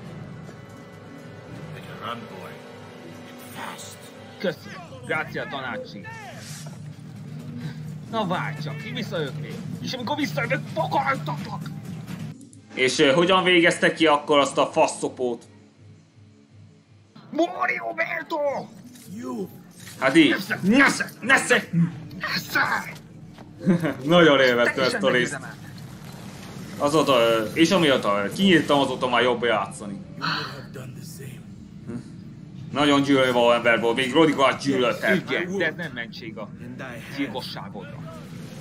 Köszönöm. Grácia, tanácsi. Na várj csak, ki visszajött még? És amikor visszajövök, fokaltatlak! És hogyan végeztek ki akkor azt a faszopót? Muori Uberto! Hát így. Nesze! Nesze! Nagyon élveztem ezt a részt. Azóta, és amióta kinyírtam, azóta már jobb játszani. Nagyon gyűlölő ember volt, még Rodikát gyűlöltem. Igen, de ez nem mentség a gyilkosságodra.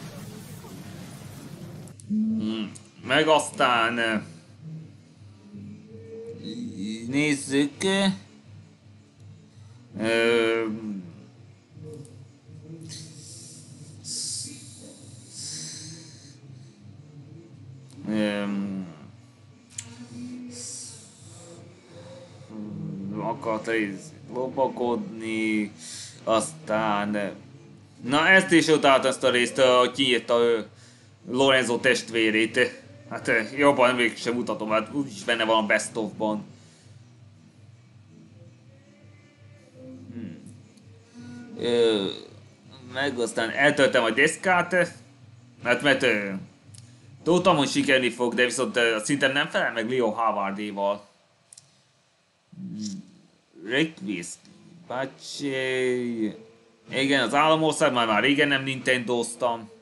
Meg aztán... nézzük... akart lopakodni, aztán... Na, ezt is utáltam, ezt a részt, hogy kiírta Lorenzo testvérét. Hát jobban mégsem mutatom, hát úgyis benne van a Best of-ban. Meg aztán eltöltem a deszkát, mert tudtam, hogy sikerülni fog, de viszont szintem nem felel meg Leo Howardéval. Request. Bácsi... Igen, az Államország már régen nem Nintendoztam.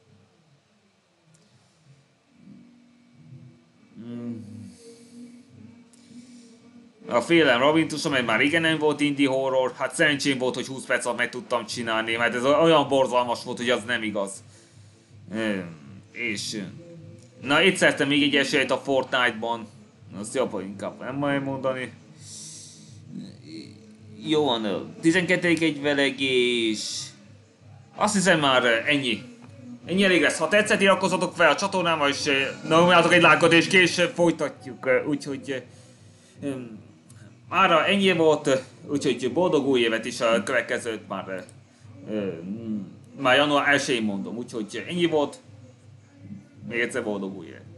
A Félelem Labirinthusa, mert már régen nem volt indie horror, hát szerencsém volt, hogy 20 perc alatt meg tudtam csinálni, mert ez olyan borzalmas volt, hogy az nem igaz. És... Na, itt szereztem még egy esélyt a Fortnite-ban. Azt jobb, inkább nem majd mondani. Jó van, 12. egyvelegés. Azt hiszem már ennyi. Ennyi elég lesz. Ha tetszett, iratkozzatok fel a csatornámmal, és nyomjátok egy lájkot, és később folytatjuk. Úgyhogy... Mára ennyi volt, úgyhogy boldog új évet is, a következőt már január 1-én mondom, úgyhogy ennyi volt. Még egyszer boldog új évet.